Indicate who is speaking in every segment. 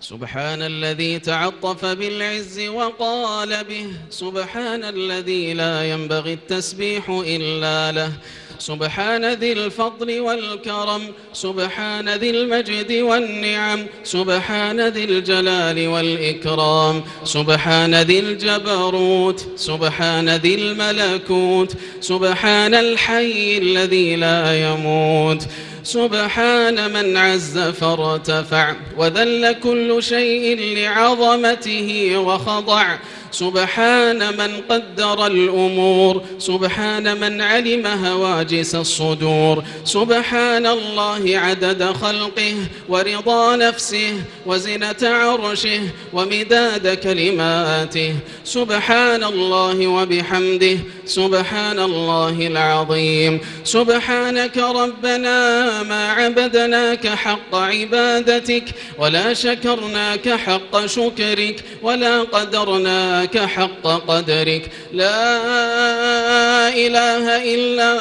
Speaker 1: سبحان الذي تعطف بالعز وقال به، سبحان الذي لا ينبغي التسبيح إلا له، سبحان ذي الفضل والكرم، سبحان ذي المجد والنعم، سبحان ذي الجلال والإكرام، سبحان ذي الجبروت، سبحان ذي الملكوت، سبحان الحي الذي لا يموت، سبحان من عز فارتفع وذل كل شيء لعظمته وخضع، سبحان من قدر الأمور، سبحان من علم هواجس الصدور، سبحان الله عدد خلقه ورضا نفسه وزنة عرشه ومداد كلماته، سبحان الله وبحمده، سبحان الله العظيم. سبحانك ربنا ما عبدناك حق عبادتك ولا شكرناك حق شكرك ولا قدرناك حق قدرك، لا إله إلا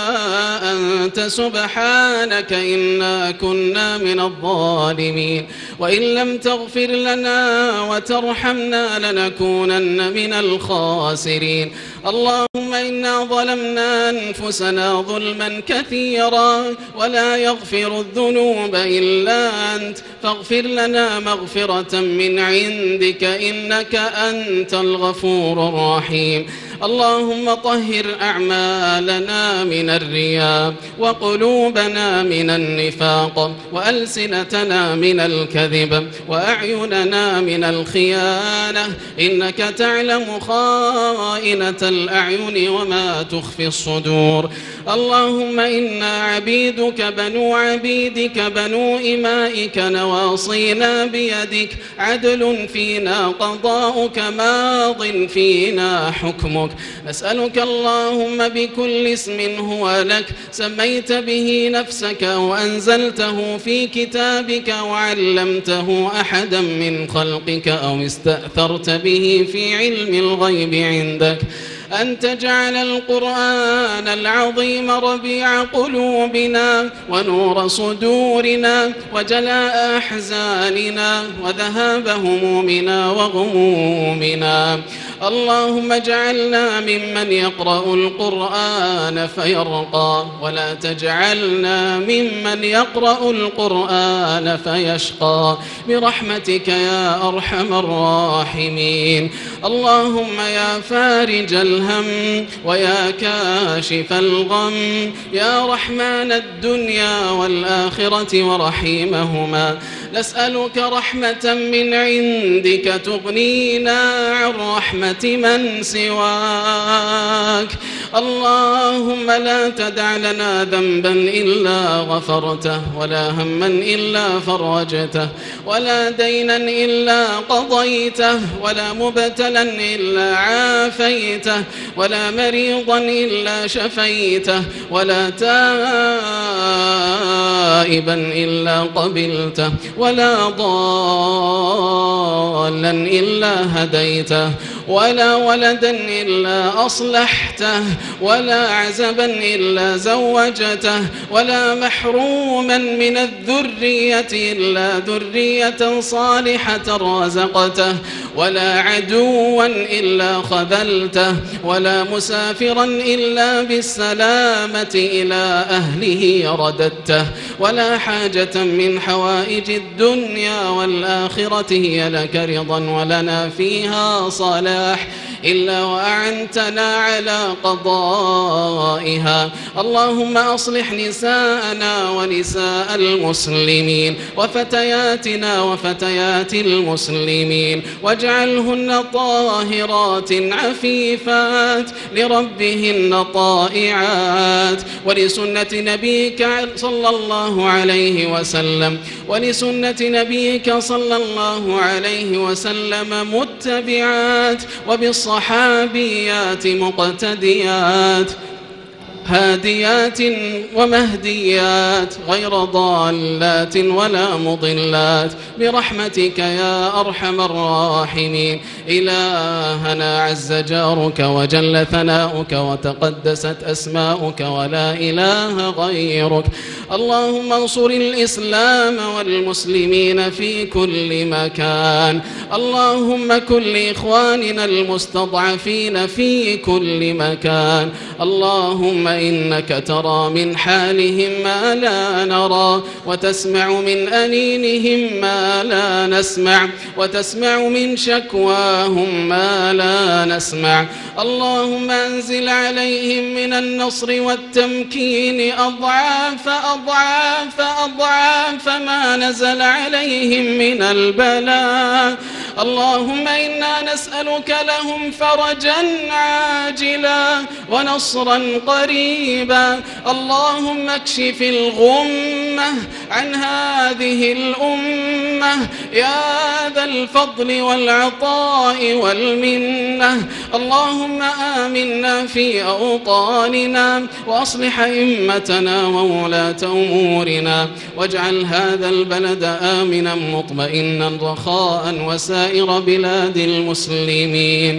Speaker 1: أنت سبحانك إنا كنا من الظالمين، وإن لم تغفر لنا وترحمنا لنكونن من الخاسرين. اللهم إنا ظلمنا أنفسنا ظلما كثيرا ولا يغفر الذنوب إلا أنت، فاغفر لنا مغفرة من عندك إنك أنت الغفور الرحيم. اللهم طهر أعمالنا من الرياء وقلوبنا من النفاق وألسنتنا من الكذب وأعيننا من الخيانة، إنك تعلم خائنة الأعين وما تخفي الصدور. اللهم إنا عبيدك بنو عبيدك بنو إمائك نواصينا بيدك، عدل فينا قضاؤك ماض فينا حكمك. نسألك اللهم بكل اسم هو لك سميت به نفسك وأنزلته في كتابك وعلمته أحدا من خلقك أو استأثرت به في علم الغيب عندك، أن تجعل القرآن العظيم ربيع قلوبنا ونور صدورنا وجلاء أحزاننا وذهاب همومنا وغمومنا. اللهم اجعلنا ممن يقرأ القرآن فيرقى، ولا تجعلنا ممن يقرأ القرآن فيشقى، برحمتك يا أرحم الراحمين. اللهم يا فارج الهم ويا كاشف الغم، يا رحمن الدنيا والآخرة ورحيمهما، نسألك رحمة من عندك تغنينا عن رحمة من سواك. اللهم لا تدع لنا ذنبا إلا غفرته، ولا هما إلا فرجته، ولا دينا إلا قضيته، ولا مبتلا إلا عافيته، ولا مريضا إلا شفيته، ولا تائبا إلا قبلته، ولا ضالا إلا هديته، ولا ولدا إلا أصلحته، ولا عزبا إلا زوجته، ولا محروما من الذرية إلا ذرية صالحة رزقته، ولا عدوا إلا خذلته، ولا مسافرا إلا بالسلامة إلى أهله رددته، ولا حاجة من حوائج الدنيا والآخرة هي لك رضا ولنا فيها صلاح إلا وأعنتنا على قضائها. اللهم أصلح نساءنا ونساء المسلمين وفتياتنا وفتيات المسلمين، واجعلهن طاهرات عفيفات لربهن طائعات، ولسنة نبيك صلى الله عليه وسلم ولسنة نبيك صلى الله عليه وسلم متبعات، وبالصحابيات مقتديات. هاديات ومهديات غير ضالات ولا مضلات برحمتك يا أرحم الراحمين. إلهنا عز جارك وجل ثناؤك وتقدست أسماؤك ولا إله غيرك. اللهم انصر الإسلام والمسلمين في كل مكان. اللهم كن لإخواننا المستضعفين في كل مكان. اللهم إنك ترى من حالهم ما لا نرى، وتسمع من أنينهم ما لا نسمع، وتسمع من شكواهم ما لا نسمع. اللهم أنزل عليهم من النصر والتمكين أضعاف أضعاف أضعاف ما نزل عليهم من البلاء. اللهم إنا نسألك لهم فرجا عاجلا ونصرا قريبا. اللهم اكشف الغمة عن هذه الأمة يا ذا الفضل والعطاء والمنة. اللهم آمنا في أوطاننا وأصلح أئمتنا وولاة أمورنا، واجعل هذا البلد آمنا مطمئنا رخاء وسائر بلاد المسلمين.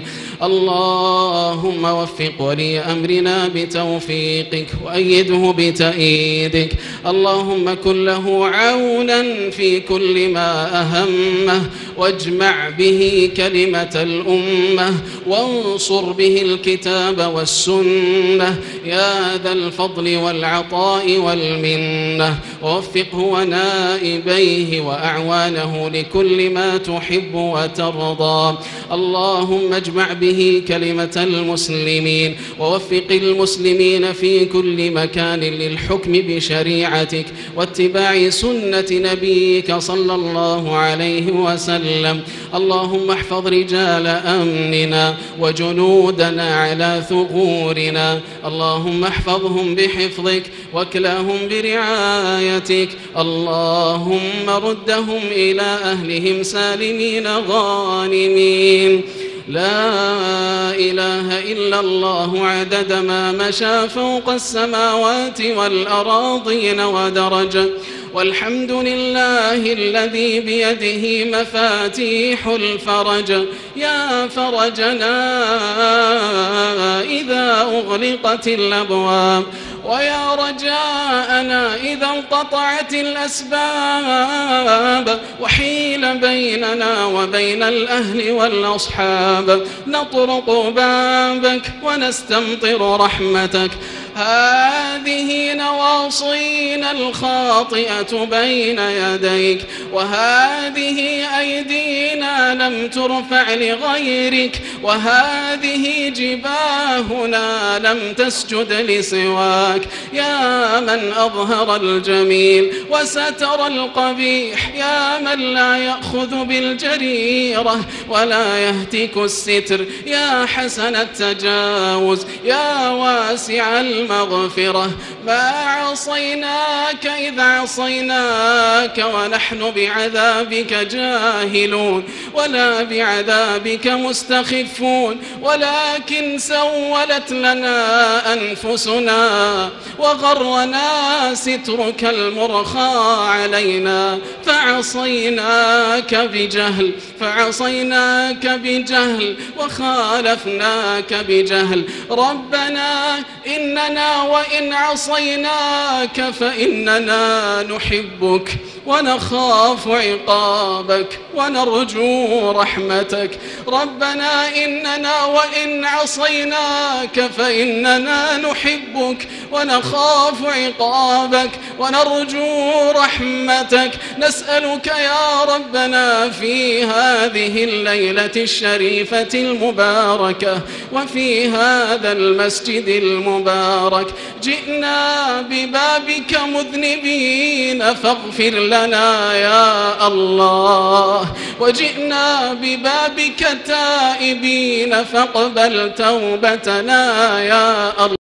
Speaker 1: اللهم وفق ولي أمرنا بتوفيقك وأيده بتأييدك. اللهم كن له عونا في كل ما أهمه، واجمع به كلمة الأمة، وانصر به الكتاب والسنة يا ذا الفضل والعطاء والمنة. ووفقه ونائبيه وأعوانه لكل ما تحب وترضى. اللهم اجمع به كلمة المسلمين، ووفق المسلمين في كل مكان للحكم بشريعتك واتباع سنة نبيك صلى الله عليه وسلم. اللهم احفظ رجال أمننا وجنودنا على ثغورنا. اللهم احفظهم بحفظك واكلاهم برعايتك. اللهم ردهم إلى أهلهم سالمين غانمين. لا إله إلا الله عدد ما مشى فوق السماوات والأراضين ودرج. والحمد لله الذي بيده مفاتيح الفرج. يا فرجنا إذا أغلقت الأبواب، ويا رجاءنا إذا انقطعت الأسباب وحيل بيننا وبين الأهل والأصحاب. نطرق بابك ونستمطر رحمتك. هذه نواصينا الخاطئة بين يديك، وهذه أيدينا لم ترفع لغيرك، وهذه جباهنا لم تسجد لسواك. يا من أظهر الجميل وستر القبيح، يا من لا يأخذ بالجريرة ولا يهتك الستر، يا حسن التجاوز، يا واسع المغفرة. ما عصيناك إذا عصيناك ونحن بعذابك جاهلون ولا بعذابك مستخفون، ولكن سولت لنا أنفسنا وغرنا سترك المرخى علينا فعصيناك بجهل وخالفناك بجهل. ربنا إننا وإن عصيناك فإننا نحبك ونخاف عقابك ونرجو رحمتك. ربنا إننا وإن عصيناك فإننا نحبك ونخاف عقابك ونرجو رحمتك. نسألك يا ربنا في هذه الليلة الشريفة المباركة وفي هذا المسجد المبارك، جئنا ببابك مذنبين فاغفر لنا يا الله، وجئنا ببابك تائبين فاقبل توبتنا يا الله.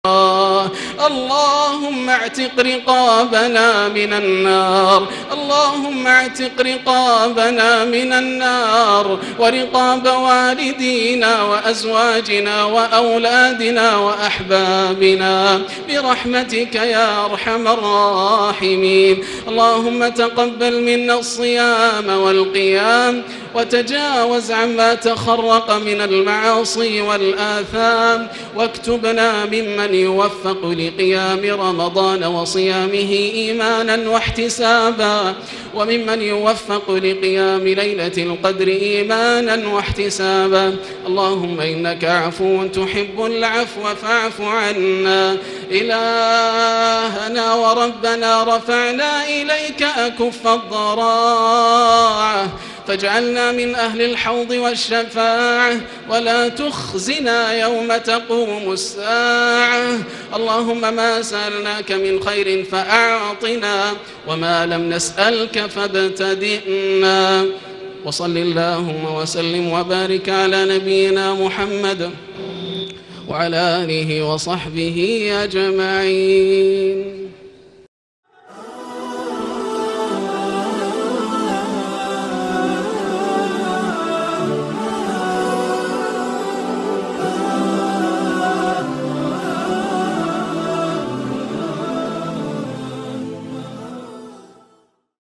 Speaker 1: اللهم اعتق رقابنا من النار، اللهم اعتق رقابنا من النار ورقاب والدينا وأزواجنا وأولادنا وأحبابنا برحمتك يا أرحم الراحمين. اللهم تقبل منا الصيام والقيام وتجاوز عما تخرق من المعاصي والآثام، واكتبنا ممن يوفق لقيام رمضان وصيامه إيمانا واحتسابا، وممن يوفق لقيام ليلة القدر إيمانا واحتسابا. اللهم إنك عفو تحب العفو فاعف عنا. إلهنا وربنا رفعنا إليك أكف الضراعة فاجعلنا من أهل الحوض والشفاعة ولا تخزنا يوم تقوم الساعة. اللهم ما سألناك من خير فأعطنا وما لم نسألك فابتدئنا. وصل اللهم وسلم وبارك على نبينا محمد وعلى آله وصحبه أجمعين.